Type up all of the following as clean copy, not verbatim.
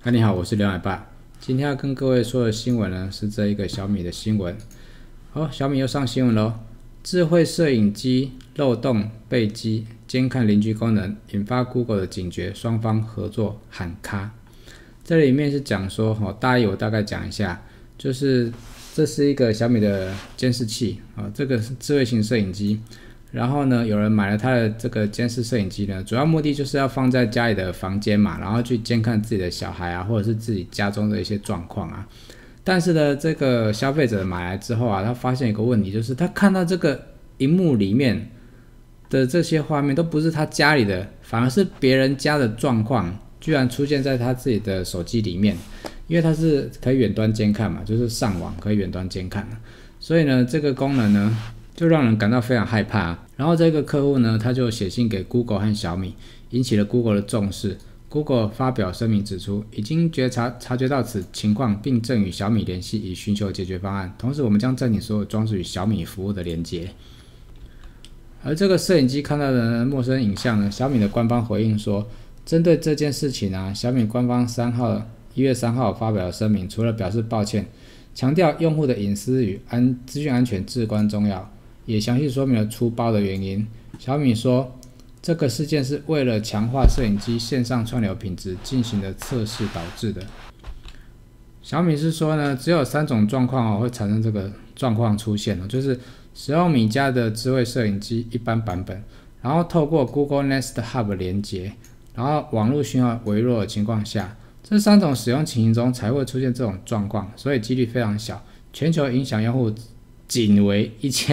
你好，我是刘奶爸。今天要跟各位说的新闻呢，是这一个小米的新闻。小米又上新闻咯，智慧摄影机漏洞被击，监看邻居功能引发 Google 的警觉，双方合作喊卡。这里面是讲说，大意我大概讲一下，就是这是一个小米的监视器这个是智慧型摄影机。然后呢，有人买了他的这个监视摄影机呢，主要目的就是要放在家里的房间嘛，然后去监看自己的小孩啊，或者是自己家中的一些状况啊。但是呢，这个消费者买来之后啊，他发现一个问题，就是他看到这个萤幕里面的这些画面都不是他家里的，反而是别人家的状况，居然出现在他自己的手机里面。因为它是可以远端监看嘛，就是上网可以远端监看，所以呢，这个功能呢，就让人感到非常害怕然后这个客户呢，他就写信给 Google 和小米，引起了 Google 的重视。Google 发表声明指出，已经察觉到此情况，并正与小米联系，以寻求解决方案。同时，我们将暂停所有装置与小米服务的连接。而这个摄影机看到的陌生影像呢，小米的官方回应说，针对这件事情啊，小米官方1月3号发表了声明，除了表示抱歉，强调用户的隐私与资讯安全至关重要。也详细说明了出包的原因。小米说，这个事件是为了强化摄影机线上串流品质进行的测试导致的。小米是说呢，只有3种状况会产生这个状况出现就是使用米家的智慧摄影机一般版本，然后透过 Google Nest Hub 连接，然后网络讯号微弱的情况下，这3种使用情形中才会出现这种状况，所以几率非常小。全球影响用户仅为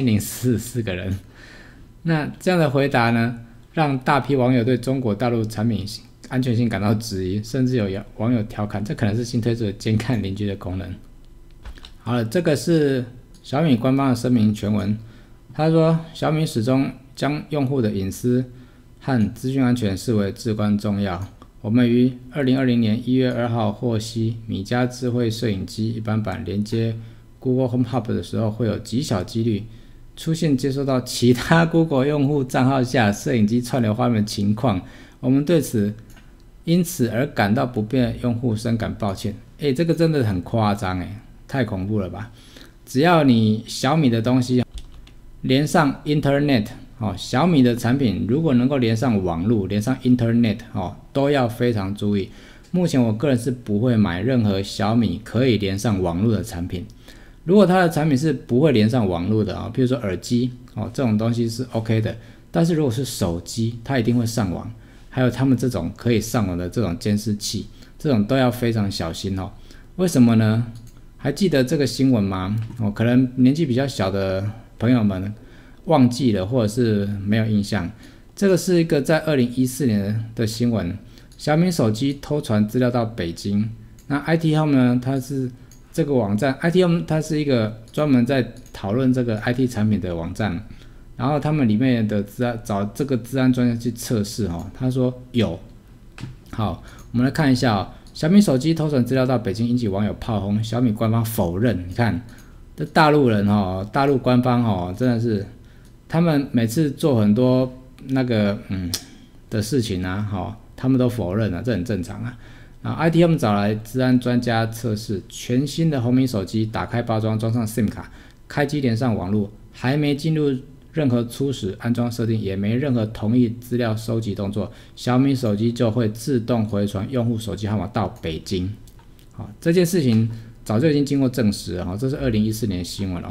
1044个人。那这样的回答呢，让大批网友对中国大陆产品安全性感到质疑，甚至有网友调侃，这可能是新推出的监看邻居的功能。好了，这个是小米官方的声明全文。他说，小米始终将用户的隐私和资讯安全视为至关重要。我们于2020年1月2号获悉，米家智慧摄影机一般版连接Google Home Hub 的时候，会有极小几率出现接收到其他 Google 用户账号下摄影机串流画面的情况。我们对此因此而感到不便的用户深感抱歉。这个真的很夸张太恐怖了吧！只要你小米的东西连上 Internet，小米的产品如果能够连上网络、连上 Internet，都要非常注意。目前我个人是不会买任何小米可以连上网络的产品。如果它的产品是不会连上网络的譬如说耳机这种东西是 OK 的，但是如果是手机，它一定会上网。还有他们这种可以上网的这种监视器，这种都要非常小心为什么呢？还记得这个新闻吗？可能年纪比较小的朋友们忘记了，或者是没有印象。这个是一个在2014年的新闻，小米手机偷传资料到北京。那 IT Home 呢，它是这个网站 IT Home 它是一个专门在讨论这个 IT 产品的网站，然后他们里面的找这个资安专家去测试他说有。好，我们来看一下小米手机偷传资料到北京引起网友炮轰，小米官方否认。你看这大陆人大陆官方真的是他们每次做很多那个的事情他们都否认这很正常ITM 找来资安专家测试全新的红米手机，打开包装，装上 SIM 卡，开机连上网络，还没进入任何初始安装设定，也没任何同意资料收集动作，小米手机就会自动回传用户手机号码到北京。这件事情早就已经经过证实了这是2014年的新闻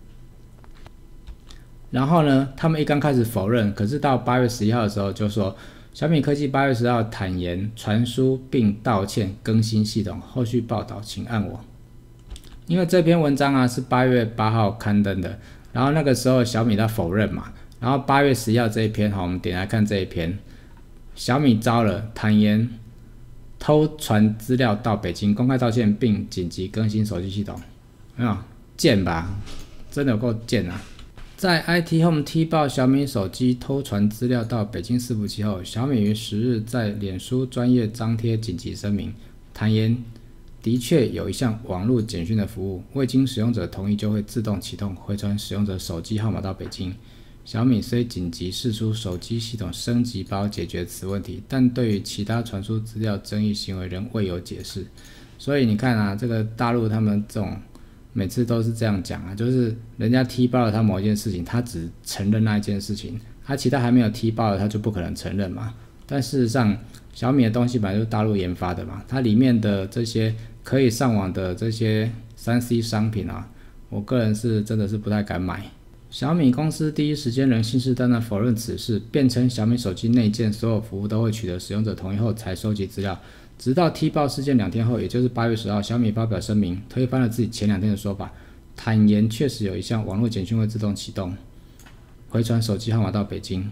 然后呢，他们一刚开始否认，可是到8月11号的时候就说，小米科技8月10号坦言传输并道歉更新系统，后续报道请按我。因为这篇文章是8月8号刊登的，然后那个时候小米他否认嘛，然后8月11号这一篇我们点来看这一篇，小米遭了，坦言偷传资料到北京，公开道歉并紧急更新手机系统。贱吧，真的有够贱在 IT Home 踢爆小米手机偷传资料到北京伺服器后，小米于10日在脸书专页张贴紧急声明，坦言的确有一项网络简讯的服务，未经使用者同意就会自动启动回传使用者手机号码到北京。 小米虽紧急释出手机系统升级包解决此问题，但对于其他传输资料争议行为仍未有解释。所以你看啊，这个大陆他们这种每次都是这样讲啊，就是人家踢爆了他某一件事情，他只承认那一件事情，他其他还没有踢爆的他就不可能承认嘛。但事实上，小米的东西本来就是大陆研发的嘛，它里面的这些可以上网的这些 3C 商品啊，我个人是真的是不太敢买。小米公司第一时间仍信誓旦旦否认此事，辩称小米手机内建所有服务都会取得使用者同意后才收集资料。直到踢爆事件2天后，也就是8月10号，小米发表声明，推翻了自己前2天的说法，坦言确实有一项网络简讯会自动启动，回传手机号码到北京，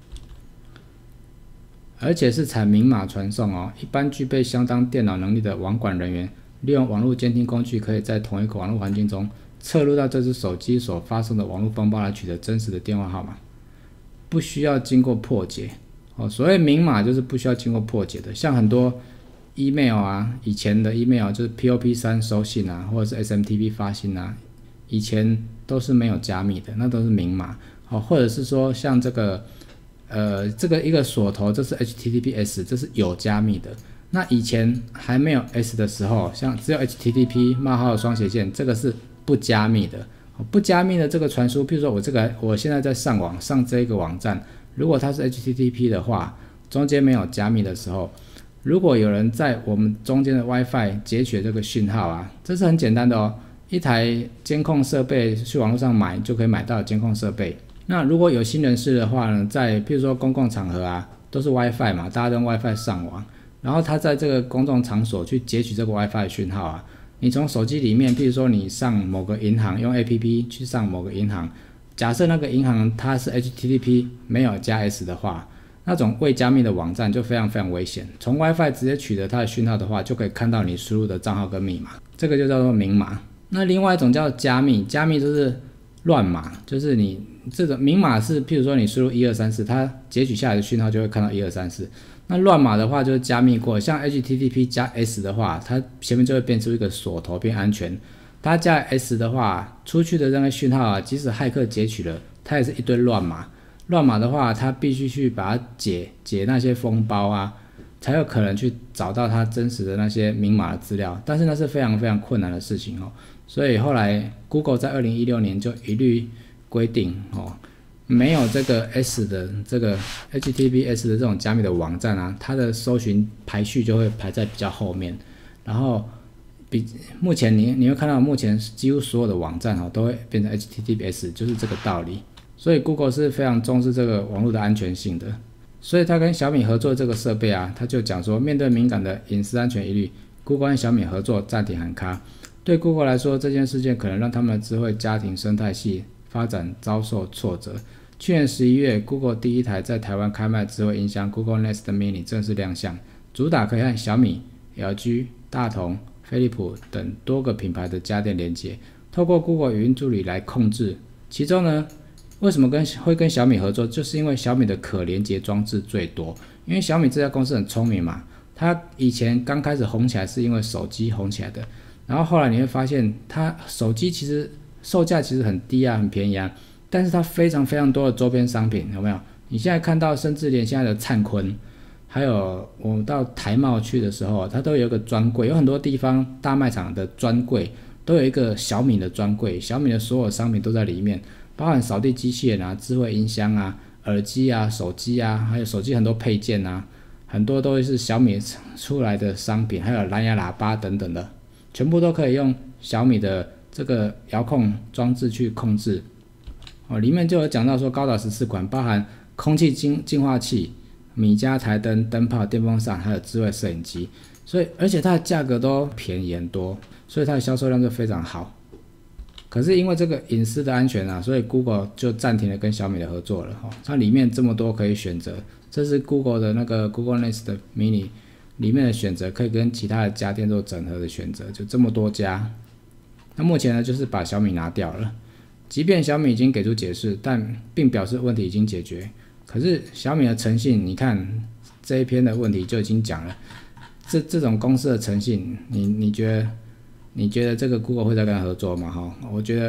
而且是采明码传送哦。一般具备相当电脑能力的网管人员，利用网络监听工具，可以在同一个网络环境中侧录到这只手机所发生的网络风暴来取得真实的电话号码，不需要经过破解哦。所谓明码就是不需要经过破解的，像很多 email 啊，以前的 email 就是 POP3 收信啊，或者是 SMTP 发信啊，以前都是没有加密的，那都是明码哦。或者是说像这个一个锁头，这是 HTTPS， 这是有加密的。那以前还没有 S 的时候，像只有 HTTP 冒号双斜线，这个是不加密的。不加密的这个传输，譬如说我现在在上网上这个网站，如果它是 HTTP 的话，中间没有加密的时候，如果有人在我们中间的 WiFi 截取这个讯号啊，这是很简单的哦，一台监控设备去网络上买就可以买到监控设备。那如果有心人士的话呢，在譬如说公共场合啊，都是 WiFi 嘛，大家都用 WiFi 上网，然后他在这个公众场所去截取这个 WiFi 讯号啊，你从手机里面，譬如说你上某个银行用 APP 去上某个银行，假设那个银行它是 HTTP 没有加 S 的话，那种未加密的网站就非常非常危险。从 WiFi 直接取得它的讯号的话，就可以看到你输入的账号跟密码，这个就叫做明码。那另外一种叫加密，加密就是乱码，就是你这种明码是譬如说你输入1234，它截取下来的讯号就会看到1234。那乱码的话就是加密过，像 HTTP 加 S 的话，它前面就会变出一个锁头变安全。它加 S 的话，出去的那个讯号啊，即使骇客截取了，它也是一堆乱码。乱码的话，它必须去把它解那些封包啊，才有可能去找到它真实的那些明码的资料。但是那是非常非常困难的事情哦。所以后来 Google 在2016年就一律规定哦，没有这个 S 的这个 HTTPS 的这种加密的网站啊，它的搜寻排序就会排在比较后面。然后目前你会看到，目前几乎所有的网站都会变成 HTTPS， 就是这个道理。所以 Google 是非常重视这个网络的安全性的。所以他跟小米合作这个设备啊，他就讲说，面对敏感的隐私安全疑虑， Google 和小米合作暂停喊卡。对 Google 来说，这件事件可能让他们的智慧家庭生态系发展遭受挫折。去年11月 ，Google 第一台在台湾开卖智慧音箱 Google Nest Mini 正式亮相，主打可以和小米、LG、大同、飞利浦等多个品牌的家电连接，透过 Google 语音助理来控制。其中呢，为什么会跟小米合作，就是因为小米的可连接装置最多。因为小米这家公司很聪明嘛，它以前刚开始红起来是因为手机红起来的，然后后来你会发现，它手机其实售价其实很低啊，很便宜啊，但是它非常非常多的周边商品，有没有？你现在看到，甚至连现在的灿坤，还有我到台贸去的时候，它都有一个专柜，有很多地方大卖场的专柜都有一个小米的专柜，小米的所有商品都在里面，包含扫地机器人啊、智慧音箱啊、耳机啊、手机啊，还有手机很多配件啊，很多都是小米出来的商品，还有蓝牙喇叭等等的，全部都可以用小米的这个遥控装置去控制。里面就有讲到说，高达14款，包含空气净化器、米家台灯、灯泡、电风扇，还有智慧摄影机。所以，而且它的价格都便宜很多，所以它的销售量就非常好。可是因为这个隐私的安全啊，所以 Google 就暂停了跟小米的合作了。它里面这么多可以选择，这是 Google 的那个 Google Nest Mini 里面的选择，可以跟其他的家电做整合的选择，就这么多家。那目前呢，就是把小米拿掉了。即便小米已经给出解释，但并表示问题已经解决。可是小米的诚信，你看这一篇的问题就已经讲了，这种公司的诚信，你觉得这个 Google 会再跟他合作吗？我觉得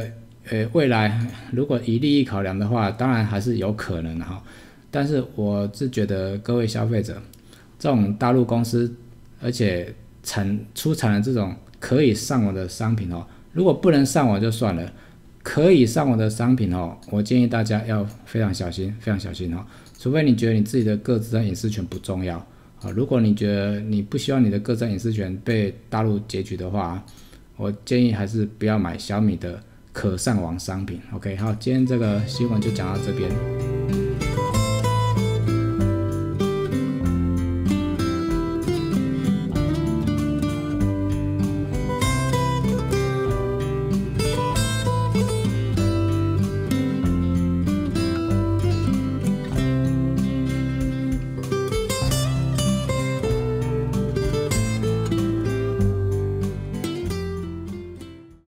未来如果以利益考量的话，当然还是有可能的哈。但是我是觉得各位消费者，这种大陆公司，而且出产的这种可以上网的商品哦，如果不能上网就算了，可以上网的商品哦，我建议大家要非常小心，非常小心哦。除非你觉得你自己的个资和隐私权不重要啊，如果你觉得你不希望你的个资和隐私权被大陆截取的话，我建议还是不要买小米的可上网商品。OK， 好，今天这个新闻就讲到这边。